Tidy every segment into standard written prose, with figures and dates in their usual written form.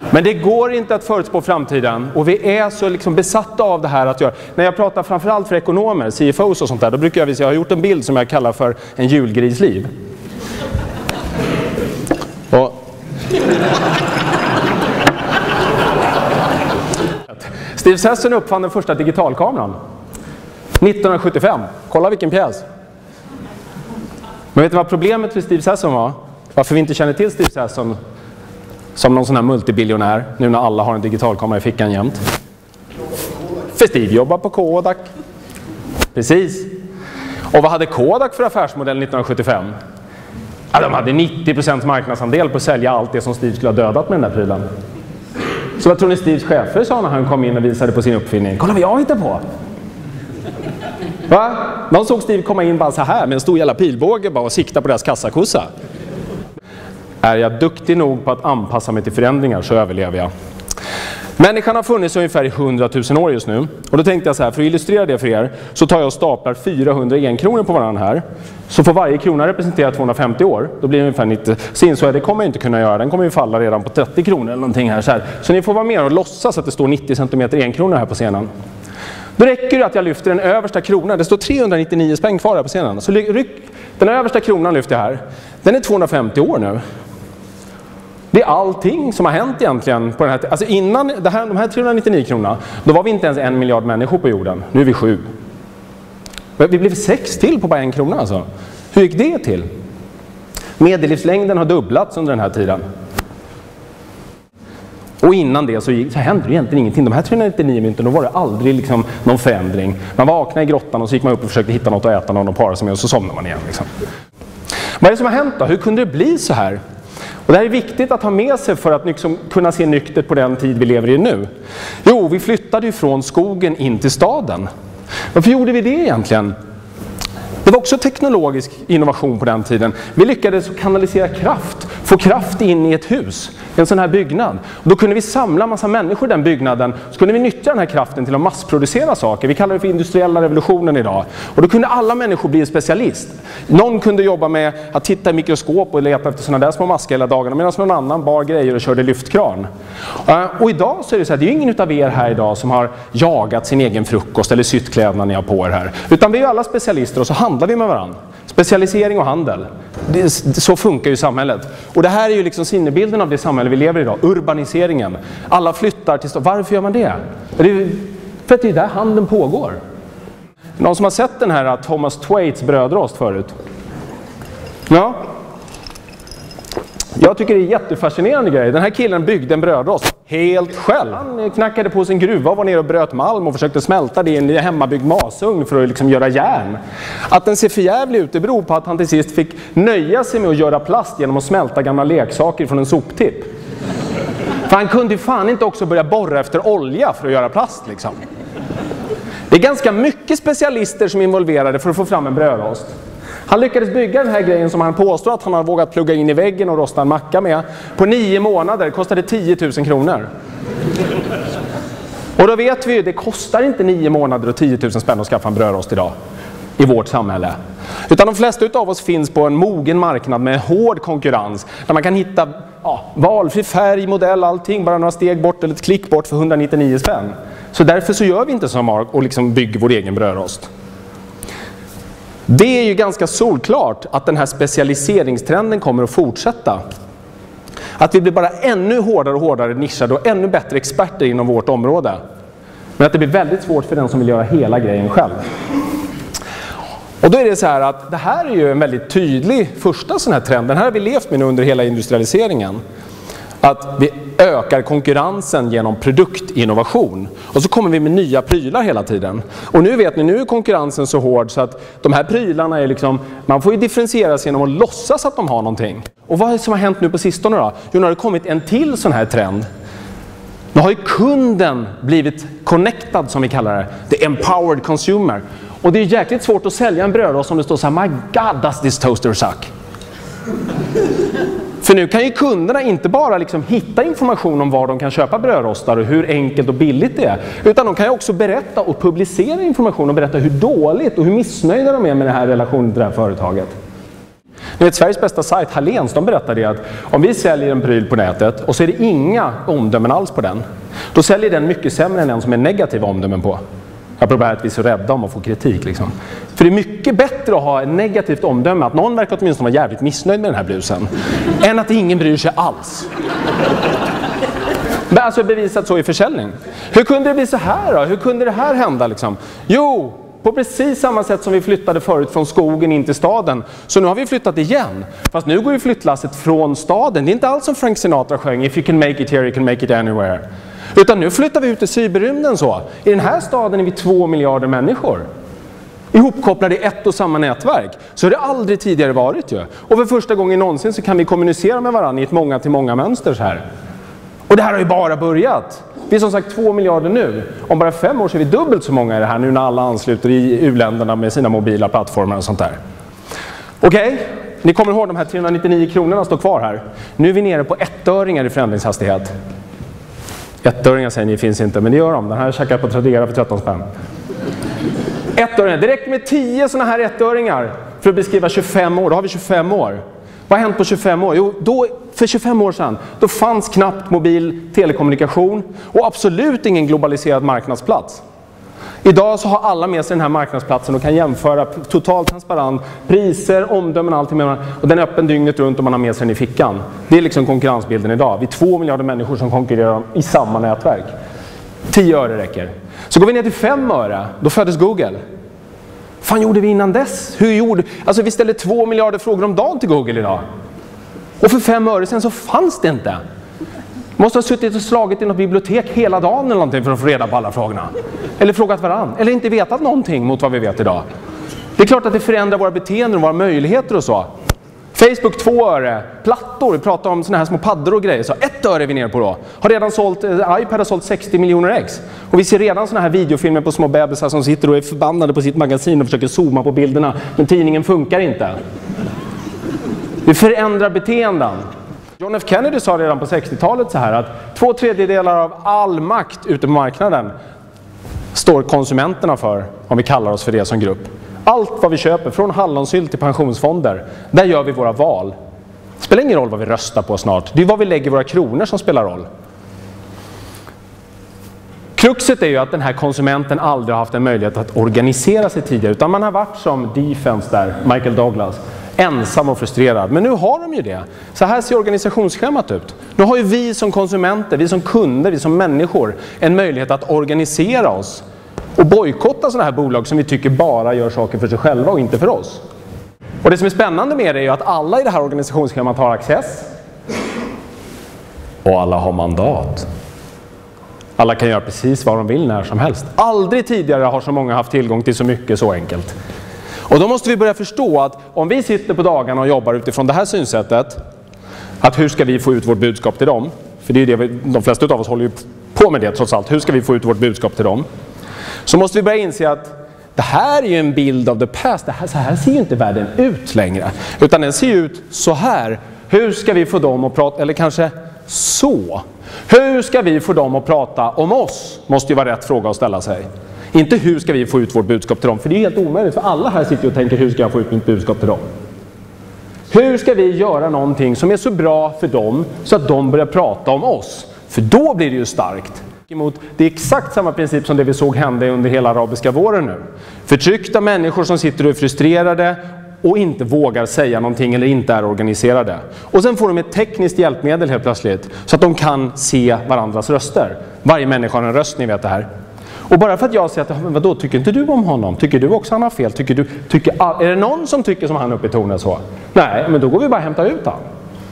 Men det går inte att förutspå framtiden, och vi är så liksom besatta av det här att göra. När jag pratar framförallt för ekonomer, CFOs och sånt där, då brukar jag visa, jag har gjort en bild som jag kallar för en julgrisliv. Och Steve Sasson uppfann den första digitalkameran 1975. Kolla vilken pjäs. Men vet du vad problemet för Steve Sasson var? Varför vi inte känner till Steve Sasson som någon sån här multibiljonär, nu när alla har en digitalkamera i fickan jämt? För Steve jobbar på Kodak. Precis. Och vad hade Kodak för affärsmodell 1975? Ja, de hade 90% marknadsandel på att sälja allt det som Steve skulle ha dödat med den där prylen. Så vad tror ni Steves chefer sa när han kom in och visade på sin uppfinning? Kolla vad jag hittar på! Va? De såg Steve komma in bara så här med en stor jävla pilbåge bara och sikta på deras kassakossa. Är jag duktig nog på att anpassa mig till förändringar så överlever jag. Människan har funnits ungefär i 100 000 år just nu. Och då tänkte jag så här, för att illustrera det för er så tar jag och staplar 400 enkronor på varandra här. Så får varje krona representera 250 år. Då blir det ungefär 90. Så insåg jag, det kommer jag inte kunna göra. Den kommer ju falla redan på 30 kronor eller någonting här. Så ni får vara med och låtsas att det står 90 cm enkronor här på scenen. Då räcker det att jag lyfter den översta kronan. Det står 399 spänn kvar här på scenen. Så den översta kronan lyfter jag här. Den är 250 år nu. Det är allting som har hänt egentligen på den här. Alltså innan de här 399 kronorna, då var vi inte ens 1 miljard människor på jorden. Nu är vi 7. Vi blev 6 till på bara 1 krona alltså. Hur gick det till? Medellivslängden har dubblats under den här tiden. Och innan det så hände det egentligen ingenting. De här 399 mynten, då var det aldrig liksom någon förändring. Man vaknade i grottan och så gick man upp och försökte hitta något att äta, någon att para sig med, och så somnade man igen. Liksom. Vad är det som har hänt då? Hur kunde det bli så här? Och det här är viktigt att ha med sig för att liksom kunna se nyktert på den tid vi lever i nu. Jo, vi flyttade ju från skogen in till staden. Varför gjorde vi det egentligen? Det var också teknologisk innovation på den tiden. Vi lyckades kanalisera kraft, få kraft in i ett hus, en sån här byggnad. Och då kunde vi samla massa människor i den byggnaden, så kunde vi nyttja den här kraften till att massproducera saker. Vi kallar det för industriella revolutionen idag. Och då kunde alla människor bli en specialist. Någon kunde jobba med att titta i mikroskop och leta efter såna där små maskar hela dagarna, medan någon annan bar grejer och körde lyftkran. Och idag så är det så att det är ingen utav er här idag som har jagat sin egen frukost eller sytt kläderna ni har på er här. Utan vi är alla specialister och så handlar vi med varandra. Specialisering och handel. Så funkar ju samhället. Och det här är ju liksom sinnebilden av det samhälle vi lever i idag. Urbaniseringen. Alla flyttar till staden. Varför gör man det? För att det är där handeln pågår. Någon som har sett den här Thomas Thwaites brödrost förut? Ja. Jag tycker det är en jättefascinerande grej. Den här killen byggde en brödrost helt själv. Han knackade på sin gruva och var ner och bröt malm och försökte smälta det i en hemmabyggd masugn för att liksom göra järn. Att den ser förjävlig ut, det beror på att han till sist fick nöja sig med att göra plast genom att smälta gamla leksaker från en soptipp. För han kunde ju fan inte också börja borra efter olja för att göra plast liksom. Det är ganska mycket specialister som är involverade för att få fram en brödrost. Han lyckades bygga den här grejen som han påstår att han har vågat plugga in i väggen och rosta en macka med. På 9 månader kostade 10 000 kronor. Och då vet vi ju, det kostar inte 9 månader och 10 000 spänn att skaffa en brödrost idag. I vårt samhälle. Utan de flesta av oss finns på en mogen marknad med hård konkurrens. Där man kan hitta valfri färg, modell, allting. Bara några steg bort eller ett klick bort för 199 spänn. Så därför så gör vi inte som Mark och liksom bygger vår egen brödrost. Det är ju ganska solklart att den här specialiseringstrenden kommer att fortsätta. Att vi blir bara ännu hårdare och hårdare nischade och ännu bättre experter inom vårt område. Men att det blir väldigt svårt för den som vill göra hela grejen själv. Och då är det så här att det här är ju en väldigt tydlig första sån här trend. Den här har vi levt med under hela industrialiseringen. Att vi ökar konkurrensen genom produktinnovation. Och så kommer vi med nya prylar hela tiden. Och nu vet ni, nu är konkurrensen så hård så att de här prylarna är liksom, man får ju differentiera sig genom att låtsas att de har någonting. Och vad är det som har hänt nu på sistone då? Jo, nu har det kommit en till sån här trend. Nu har ju kunden blivit connectad, som vi kallar det. The empowered consumer. Och det är jäkligt svårt att sälja en brödrost som det står så här: my God, does this toaster suck? För nu kan ju kunderna inte bara liksom hitta information om var de kan köpa brödrostar och hur enkelt och billigt det är. Utan de kan ju också berätta och publicera information och berätta hur dåligt och hur missnöjda de är med den här relationen till det här företaget. Ni vet, Sveriges bästa sajt, Hallens, de berättar det att om vi säljer en pryl på nätet och så är det inga omdömen alls på den, då säljer den mycket sämre än den som är negativa omdömen på. Jag provar att vi är så rädda om att få kritik. Liksom. För det är mycket bättre att ha ett negativt omdöme, att någon verkar åtminstone vara jävligt missnöjd med den här blusen, än att ingen bryr sig alls. Men alltså bevisat så i försäljning. Hur kunde det bli så här då? Hur kunde det här hända liksom? Jo, på precis samma sätt som vi flyttade förut från skogen in till staden. Så nu har vi flyttat igen. Fast nu går ju flyttlasset från staden. Det är inte alls som Frank Sinatra sjöng, if you can make it here, you can make it anywhere. Utan nu flyttar vi ut i cyberrymden så. I den här staden är vi 2 miljarder människor. Ihopkopplade i ett och samma nätverk. Så har det aldrig tidigare varit ju. Och för första gången någonsin så kan vi kommunicera med varandra i ett många till många mönster så här. Och det här har ju bara börjat. Vi är som sagt 2 miljarder nu. Om bara 5 år så är vi dubbelt så många i det här nu när alla ansluter i u-länderna med sina mobila plattformar och sånt där. Okej, ni kommer ihåg de här 399 kronorna står kvar här. Nu är vi nere på 1-öringar i förändringshastighet. 1-öringar säger ni finns inte, men det gör de. Den här checkar på Tradera för 13 spänn. 1-öringar, det räcker med 10 sådana här 1-öringar för att beskriva 25 år. Då har vi 25 år. Vad har hänt på 25 år? Jo, för 25 år sedan, då fanns knappt mobil telekommunikation och absolut ingen globaliserad marknadsplats. Idag så har alla med sig den här marknadsplatsen och kan jämföra totalt transparent priser, omdömen, allting med varandra. Och den är öppen dygnet runt och man har med sig den i fickan. Det är liksom konkurrensbilden idag. Vi är 2 miljarder människor som konkurrerar i samma nätverk. 10 öre räcker. Så går vi ner till 5 öre, då föddes Google. Fan gjorde vi innan dess? Alltså vi ställer 2 miljarder frågor om dagen till Google idag. Och för 5 öre sedan så fanns det inte. Måste ha suttit och slagit i något bibliotek hela dagen eller någonting för att få reda på alla frågorna. Eller frågat varann. Eller inte vetat någonting mot vad vi vet idag. Det är klart att det förändrar våra beteenden och våra möjligheter och så. Facebook 2 öre, plattor, vi pratar om såna här små paddor och grejer. Så 1 öre är vi ner på då. Har redan sålt, iPad har sålt 60 miljoner ex. Och vi ser redan såna här videofilmer på små bebisar som sitter och är förbannade på sitt magasin och försöker zooma på bilderna. Men tidningen funkar inte. Vi förändrar beteenden. John F. Kennedy sa redan på 60-talet så här att 2/3 av all makt ute på marknaden står konsumenterna för, om vi kallar oss för det som grupp. Allt vad vi köper, från hallonsylt till pensionsfonder, där gör vi våra val. Det spelar ingen roll vad vi röstar på snart. Det är vad vi lägger våra kronor som spelar roll. Kruxet är ju att den här konsumenten aldrig har haft en möjlighet att organisera sig tidigare. Utan man har varit som Defense där, Michael Douglas. Ensam och frustrerad. Men nu har de ju det. Så här ser organisationsschemat ut. Nu har ju vi som konsumenter, vi som kunder, vi som människor en möjlighet att organisera oss. Och bojkotta sådana här bolag som vi tycker bara gör saker för sig själva och inte för oss. Och det som är spännande med det är ju att alla i det här organisationsschemat har access. Och alla har mandat. Alla kan göra precis vad de vill när som helst. Aldrig tidigare har så många haft tillgång till så mycket så enkelt. Och då måste vi börja förstå att om vi sitter på dagarna och jobbar utifrån det här synsättet, att hur ska vi få ut vårt budskap till dem? För det är det de flesta av oss håller ju på med det trots allt. Hur ska vi få ut vårt budskap till dem? Så måste vi börja inse att det här är ju en bild av the past. Så här ser ju inte världen ut längre. Utan den ser ut så här. Hur ska vi få dem att prata, eller kanske så. Hur ska vi få dem att prata om oss? Måste ju vara rätt fråga att ställa sig. Inte hur ska vi få ut vårt budskap till dem. För det är helt omöjligt. För alla här sitter och tänker hur ska jag få ut mitt budskap till dem. Hur ska vi göra någonting som är så bra för dem så att de börjar prata om oss? För då blir det ju starkt. Det är exakt samma princip som det vi såg hända under hela arabiska våren nu. Förtryckta människor som sitter och är frustrerade och inte vågar säga någonting eller inte är organiserade. Och sen får de ett tekniskt hjälpmedel helt plötsligt så att de kan se varandras röster. Varje människa har en röst, ni vet det här. Och bara för att jag säger att, vadå, tycker inte du om honom? Tycker du också han har fel? Är det någon som tycker som han uppe i tornet så? Nej, men då går vi bara och hämtar ut han.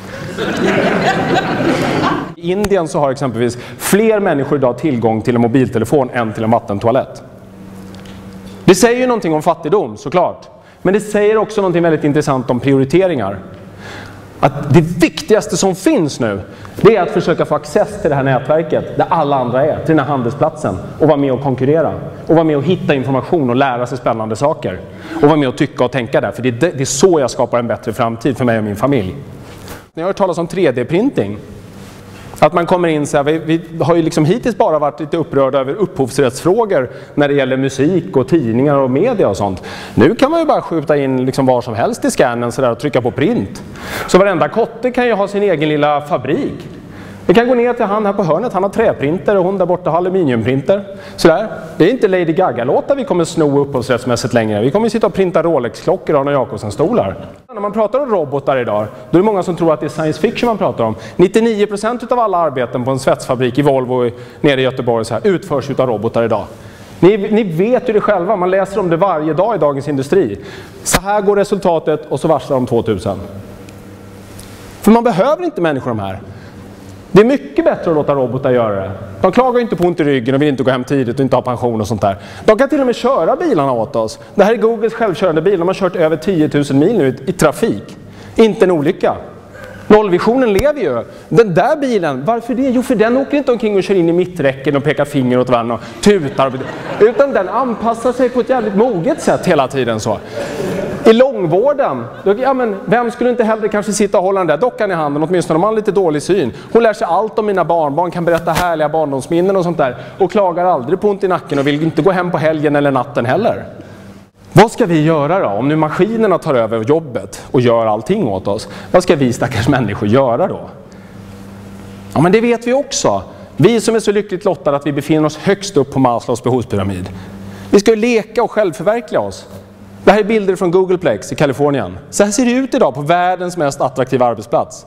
I Indien så har exempelvis fler människor idag tillgång till en mobiltelefon än till en vattentoalett. Det säger ju någonting om fattigdom, såklart. Men det säger också någonting väldigt intressant om prioriteringar. Att det viktigaste som finns nu, det är att försöka få access till det här nätverket där alla andra är, till den här handelsplatsen, och vara med och konkurrera. Och vara med och hitta information och lära sig spännande saker. Och vara med och tycka och tänka där, för det är så jag skapar en bättre framtid för mig och min familj. När jag har hört talas om 3D-printing, Att man kommer in så här, vi har ju liksom hittills bara varit lite upprörda över upphovsrättsfrågor när det gäller musik och tidningar och media och sånt. Nu kan man ju bara skjuta in liksom var som helst i scannen så där och trycka på print. Så varenda kotte kan ju ha sin egen lilla fabrik. Vi kan gå ner till han här på hörnet, han har träprinter och hon där borta har aluminiumprinter. Sådär. Det är inte Lady Gaga-låtar vi kommer sno upphovsrättsmässigt längre. Vi kommer sitta och printa Rolex-klockor och Arne Jacobsen-stolar. När man pratar om robotar idag, då är det många som tror att det är science fiction man pratar om. 99% av alla arbeten på en svetsfabrik i Volvo nere i Göteborg så här, utförs av robotar idag. Ni vet ju det själva, man läser om det varje dag i Dagens Industri. Så här går resultatet och så varslar de 2000. För man behöver inte människor de här. Det är mycket bättre att låta robotar göra det. De klagar ju inte på ont i ryggen och vill inte gå hem tidigt och inte ha pension och sånt där. De kan till och med köra bilarna åt oss. Det här är Googles självkörande bil. De har kört över 10 000 mil nu i trafik. Inte en olycka. Nollvisionen lever ju. Den där bilen, varför det? Jo, för den åker inte omkring och kör in i mitträcken och pekar finger åt varandra och tutar. Utan den anpassar sig på ett jävligt moget sätt hela tiden så. I långvården, ja men vem skulle inte hellre kanske sitta och hålla den där dockan i handen, åtminstone om man har lite dålig syn. Hon lär sig allt om mina barnbarn, kan berätta härliga barndomsminnen och sånt där. Och klagar aldrig på ont i nacken och vill inte gå hem på helgen eller natten heller. Vad ska vi göra då? Om nu maskinerna tar över jobbet och gör allting åt oss. Vad ska vi stackars människor göra då? Ja men det vet vi också. Vi som är så lyckligt lottade att vi befinner oss högst upp på Maslows behovspyramid. Vi ska ju leka och självförverkliga oss. Det här är bilder från Googleplex i Kalifornien. Så här ser det ut idag på världens mest attraktiva arbetsplats.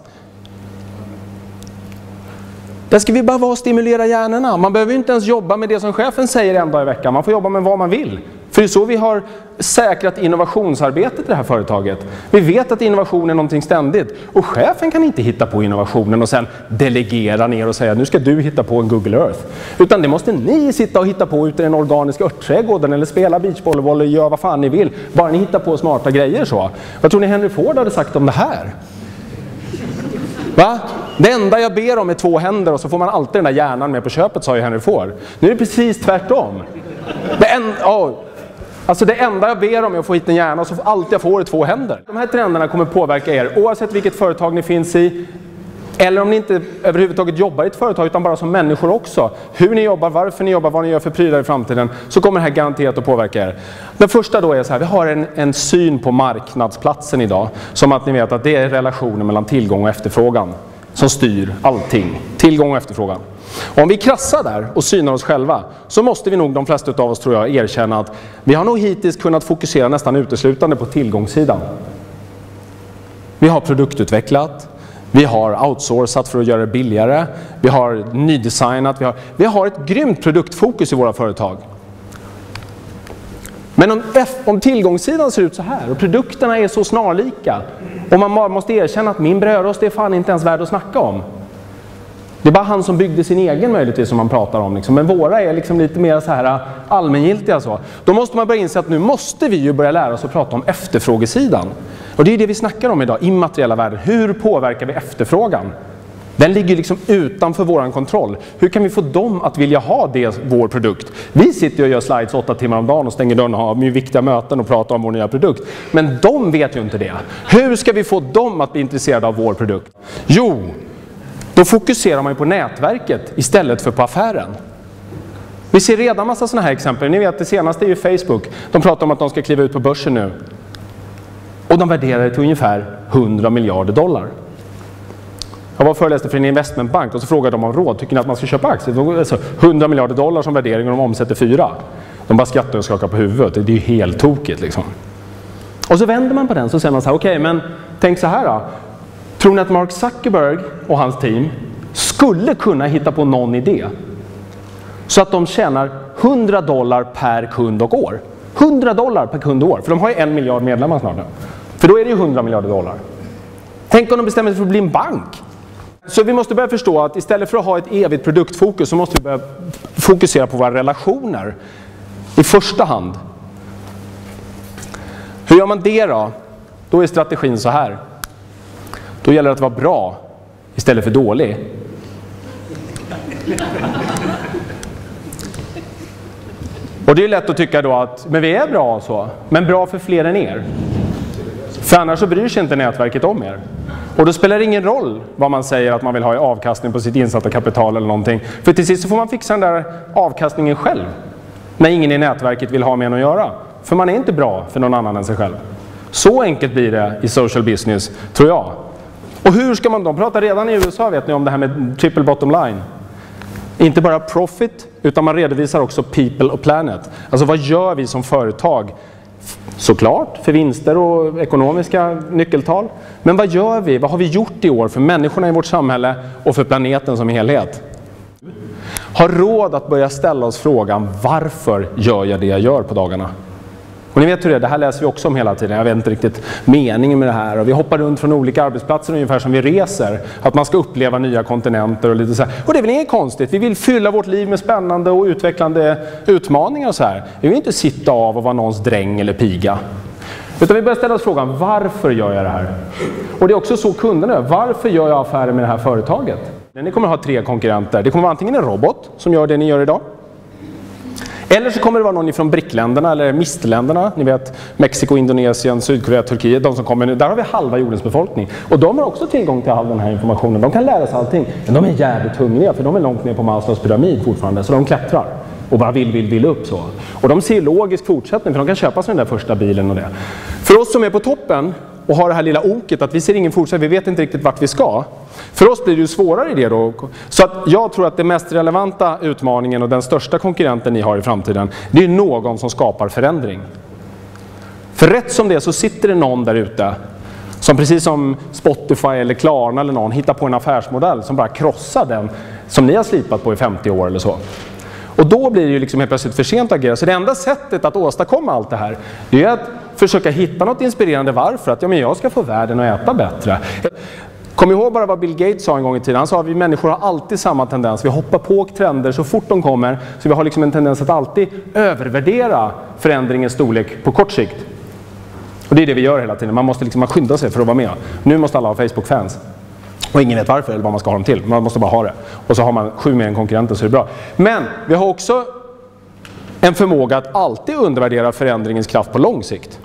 Där ska vi bara vara och stimulera hjärnorna. Man behöver inte ens jobba med det som chefen säger en dag i veckan. Man får jobba med vad man vill. För det är så vi har säkrat innovationsarbetet i det här företaget. Vi vet att innovation är någonting ständigt. Och chefen kan inte hitta på innovationen och sen delegera ner och säga nu ska du hitta på en Google Earth. Utan det måste ni sitta och hitta på ute i den organiska örtträdgården eller spela beachvolleyboll eller göra vad fan ni vill. Bara ni hittar på smarta grejer så. Vad tror ni Henry Ford hade sagt om det här? Va? Det enda jag ber om är 2 händer och så får man alltid den där hjärnan med på köpet, sa ju Henry Ford. Nu är det precis tvärtom. Det enda jag ber om är att få hit en hjärna och så allt jag får är 2 händer. De här trenderna kommer påverka er oavsett vilket företag ni finns i. Eller om ni inte överhuvudtaget jobbar i ett företag utan bara som människor också. Hur ni jobbar, varför ni jobbar, vad ni gör för prylar i framtiden. Så kommer det här garanterat att påverka er. Den första då är så här, vi har en syn på marknadsplatsen idag. Som att ni vet att det är relationen mellan tillgång och efterfrågan som styr allting. Tillgång och efterfrågan. Och om vi krassar där och synar oss själva så måste vi nog, de flesta av oss tror jag, erkänna att vi har nog hittills kunnat fokusera nästan uteslutande på tillgångssidan. Vi har produktutvecklat, vi har outsourcat för att göra det billigare, vi har nydesignat, vi har ett grymt produktfokus i våra företag. Men om tillgångssidan ser ut så här och produkterna är så snarlika och man måste erkänna att min brödrost är fan inte ens värd att snacka om. Det är bara han som byggde sin egen möjligtvis som man pratar om. Liksom. Men våra är liksom lite mer så här allmängiltiga. Så. Då måste man börja inse att nu måste vi ju börja lära oss att prata om efterfrågesidan. Och det är det vi snackar om idag, immateriella värden. Hur påverkar vi efterfrågan? Den ligger liksom utanför våran kontroll. Hur kan vi få dem att vilja ha vår produkt? Vi sitter och gör slides 8 timmar om dagen och stänger dörren och har mycket viktiga möten och pratar om vår nya produkt. Men de vet ju inte det. Hur ska vi få dem att bli intresserade av vår produkt? Jo, då fokuserar man ju på nätverket istället för på affären. Vi ser redan massa sådana här exempel. Ni vet, det senaste är ju Facebook. De pratar om att de ska kliva ut på börsen nu. Och de värderar det till ungefär 100 miljarder dollar. Jag var föreläste för en investmentbank och så frågade de om råd. Tycker ni att man ska köpa aktier? Alltså 100 miljarder dollar som värdering och de omsätter 4. De bara skrattar och skakar på huvudet. Det är ju helt tokigt liksom. Och så vänder man på den så säger man så här, okej, men tänk så här då. Tror ni att Mark Zuckerberg och hans team skulle kunna hitta på någon idé så att de tjänar $100 per kund och år? $100 per kund och år, för de har ju 1 miljard medlemmar snart nu. För då är det ju 100 miljarder dollar. Tänk om de bestämmer sig för att bli en bank. Så vi måste börja förstå att istället för att ha ett evigt produktfokus så måste vi börja fokusera på våra relationer i första hand. Hur gör man det då? Då är strategin så här. Då gäller det att vara bra istället för dålig. Och det är lätt att tycka då att men vi är bra och så, men bra för fler än er. För annars så bryr sig inte nätverket om er. Och då spelar det ingen roll vad man säger att man vill ha i avkastning på sitt insatta kapital eller någonting. För till sist så får man fixa den där avkastningen själv. När ingen i nätverket vill ha med en att göra. För man är inte bra för någon annan än sig själv. Så enkelt blir det i social business, tror jag. Och hur ska man då? De pratar redan i USA, vet ni, om det här med triple bottom line. Inte bara profit, utan man redovisar också people och planet. Alltså vad gör vi som företag? Såklart för vinster och ekonomiska nyckeltal. Men vad gör vi? Vad har vi gjort i år för människorna i vårt samhälle och för planeten som helhet? Har råd att börja ställa oss frågan, varför gör jag det jag gör på dagarna? Och ni vet hur det är, det här läser vi också om hela tiden. Jag vet inte riktigt meningen med det här. Och vi hoppar runt från olika arbetsplatser ungefär som vi reser. Att man ska uppleva nya kontinenter och lite så här. Och det är väl inget konstigt. Vi vill fylla vårt liv med spännande och utvecklande utmaningar och så här. Vi vill inte sitta av och vara någons dräng eller piga. Utan vi börjar ställa oss frågan, varför gör jag det här? Och det är också så kunderna gör. Varför gör jag affärer med det här företaget? Ni kommer att ha 3 konkurrenter. Det kommer vara antingen en robot som gör det ni gör idag. Eller så kommer det vara någon från BRIC-länderna eller MIST-länderna. Ni vet Mexiko, Indonesien, Sydkorea, Turkiet. De som kommer nu. Där har vi halva jordens befolkning. Och de har också tillgång till all den här informationen. De kan lära sig allting. Men de är jävligt hungriga för de är långt ner på Maslows pyramid fortfarande. Så de klättrar. Och bara vill upp så. Och de ser logisk fortsättning för de kan köpa sig den där första bilen och det. För oss som är på toppen och har det här lilla oket att vi ser ingen fortsättning. Vi vet inte riktigt vart vi ska. För oss blir det ju svårare i det då. Så att jag tror att det mest relevanta utmaningen och den största konkurrenten ni har i framtiden, det är någon som skapar förändring. För rätt som det så sitter det någon där ute som precis som Spotify eller Klarna eller någon hittar på en affärsmodell som bara krossar den som ni har slipat på i 50 år eller så. Och då blir det ju liksom helt plötsligt för sent att agera. Så det enda sättet att åstadkomma allt det här, det är att försöka hitta något inspirerande varför. Att jag ska få världen att äta bättre. Kom ihåg bara vad Bill Gates sa en gång i tiden. Han sa att vi människor har alltid samma tendens. Vi hoppar på trender så fort de kommer. Så vi har liksom en tendens att alltid övervärdera förändringens storlek på kort sikt. Och det är det vi gör hela tiden. Man måste liksom skynda sig för att vara med. Nu måste alla ha Facebook-fans. Och ingen vet varför eller vad man ska ha dem till. Man måste bara ha det. Och så har man 7 mer än konkurrenter så är det bra. Men vi har också en förmåga att alltid undervärdera förändringens kraft på lång sikt.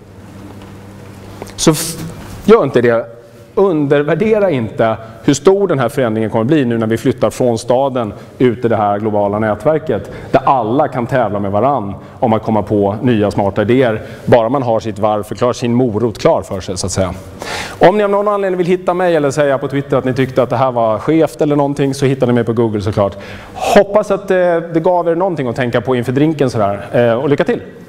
Så gör inte det. Undervärdera inte hur stor den här förändringen kommer att bli nu när vi flyttar från staden ut i det här globala nätverket. Där alla kan tävla med varann om att komma på nya smarta idéer. Bara man har sitt varför klar, sin morot klar för sig så att säga. Om ni av någon anledning vill hitta mig eller säga på Twitter att ni tyckte att det här var skevt eller någonting så hittar ni mig på Google såklart. Hoppas att det gav er någonting att tänka på inför drinken sådär. Och lycka till!